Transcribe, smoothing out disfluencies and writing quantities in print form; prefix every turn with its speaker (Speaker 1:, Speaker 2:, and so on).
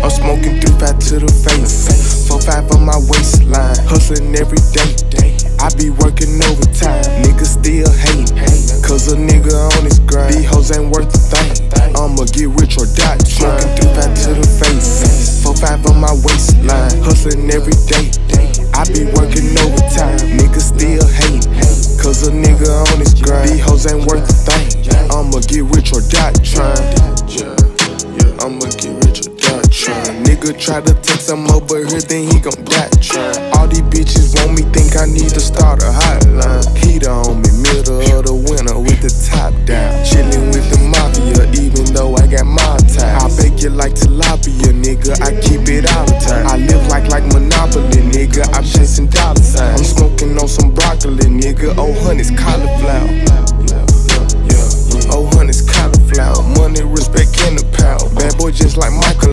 Speaker 1: I'm smoking 3-5 to the face, 4-5 on my waistline. Hustling every day, I be working overtime. Niggas still hate, cause a nigga on his grind. These hoes ain't worth a thing, I'ma get rich or die trying. Smoking 3-5 to the face, 4-5 on my waistline. Hustling every day, I be working overtime. Niggas still hate, cause a nigga on his grind. These hoes ain't worth a thing, I'ma get rich or die trying. I'ma get rich or die trying. Nigga try to take some over here, then he gon' die trying. All these bitches want me, think I need to start a hotline. Heater on me, middle of the winter with the top down. Chillin' with the mafia, even though I got my time. I bake you like tilapia, nigga, I keep it all the time. I live like Monopoly, nigga, I'm chasing dollar signs. I'm smoking on some broccoli, nigga, oh honey's cauliflower. Oh honey's cauliflower, money, respect, and the power. Bad boy just like Michael.